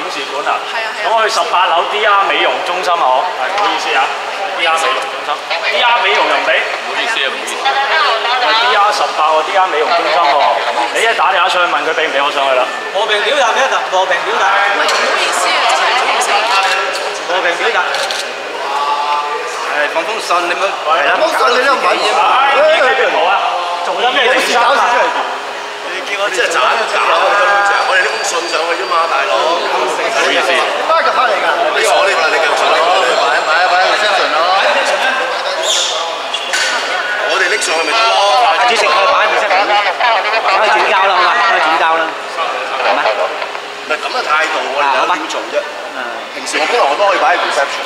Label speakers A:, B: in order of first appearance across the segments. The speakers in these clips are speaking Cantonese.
A: 事館啊？
B: 係啊係啊。
A: 咁我去18樓 DR 美容中心啊，我係唔好意思啊 ，DR 美容中心，DR 美容又唔俾，唔好意思啊，唔好意思。DR 18個 DR 美容中心喎，你一打電話上去問佢俾唔俾我上去啦。
C: 和平表達咩啊？和平表達。
B: 唔係唔好意思啊，真係唔好意思。
C: 和平表達。放封信你咪係啦。
D: 封信你都唔揾嘢嘛？
A: 幾好啊？做緊咩整搞事出嚟？
D: 你叫我即係斬搞啊！根本就係我哋呢封信上去啫嘛，大佬。唔好意思。點解咁黑嚟㗎？你鎖呢個啦，你繼續鎖呢個。擺 reception 咯。我哋拎上去咪得咯。
C: 主席去擺 reception 啦，可以轉交啦，好嘛？可以轉交啦，係咪？
D: 唔係咁嘅態度，我哋有點做啫。平時我本來我都可以擺 reception。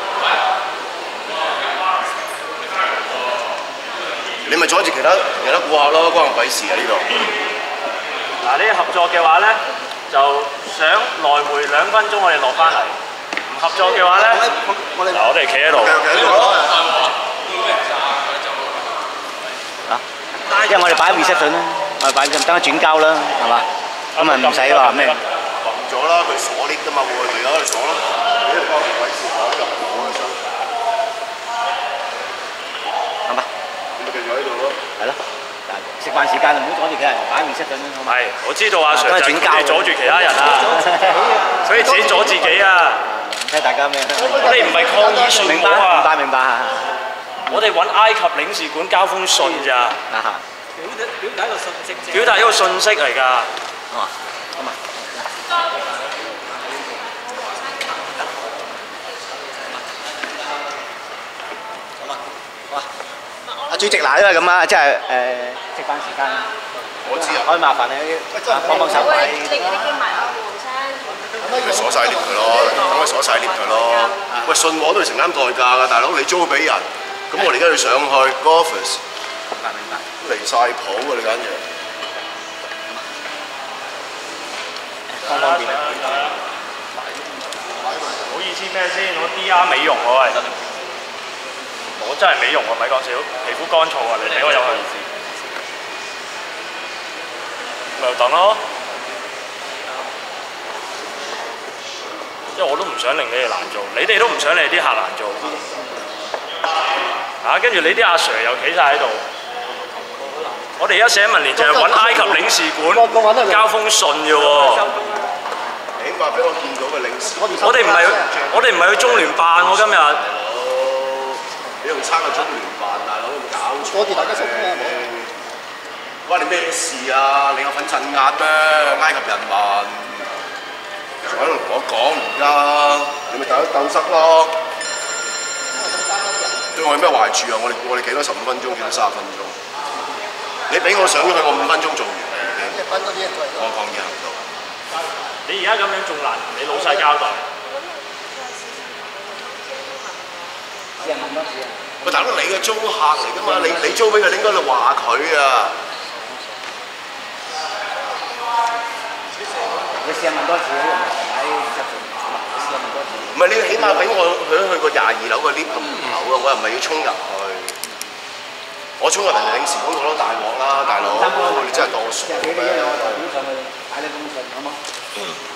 D: 你咪阻住其他顧客咯，關我鬼事啊呢度。
A: 嗱，呢合作嘅話咧，就想來回2分鐘，我哋落翻嚟；唔合作嘅話咧，嗱我哋企喺度。
C: 啊，因為我哋擺 reception 啦，我哋擺等佢轉交啦，係嘛？咁咪唔使話咩？
D: 暈咗啦，佢鎖 lift 㗎嘛，會咪由佢鎖咯。你關我鬼事，我入我啊想。
C: 係嘛？
D: 繼續喺度咯。係咯，
C: 食飯時間唔好阻住其他人擺面色咁樣。
A: 係，我知道阿 Sir 就係佢阻住其他人啊，所以自己阻自己啊。
C: 睇大家咩？
A: 我哋唔係抗議信號啊。
C: 明白。
A: 我哋揾埃及領事館交封信咋。
C: 表達一個信息。
A: 表達一個信息嚟㗎。
C: 咁啊。阿主席嗱，因為咁啊，即係食飯時間，
D: 我知啊，
C: 可以麻煩你幫手擺。
B: 你經埋啊，黃生。
D: 咪鎖晒 lift 佢咯，等佢鎖晒 lift 佢咯。喂，信我都要承擔代價㗎，大佬你租俾人，咁我哋而家要上去個 office。
C: 明白。
D: 離晒譜啊！你簡直。
C: 方便。
A: 唔好意思咩先？我 DR 美容喎喂。我真係美容喎，咪講笑，皮膚乾燥啊！你俾我入去，咪又等咯。因為我都唔想令你哋難做，你哋都唔想你哋啲客難做。跟住你啲阿 Sir 又企晒喺度。我哋而家寫文連就係揾埃及領事館交封信嘅喎。
D: 你起碼俾我見到嘅領事。
A: 我哋唔係去中聯辦喎今日。
D: 你用參個中聯辦，大佬有冇搞錯？
C: 多謝大家收聽啊！
D: 關你咩事啊？你有份鎮壓咩？埃及人民仲喺度同我講而家，你咪鬥塞咯。對我有咩壞處啊？我哋企多15分鐘，企多30分鐘。你俾我上咗去，我5分鐘做完。我抗議行動。
A: 你而家咁樣仲難同你老細交代。
D: 喂，大佬，你嘅租客嚟㗎嘛？你租俾佢，你應該嚟話佢啊！
C: 你試下問多次啲人喺入邊，試下問多次。
D: 唔係，你起碼俾我去個22樓嘅 lift 門口啊！我又唔係要衝入去，我衝入人哋領事館度攞大鑊啦，大佬！你真係當我傻咩？
C: 俾你一兩個代表上去擺呢封信，好冇？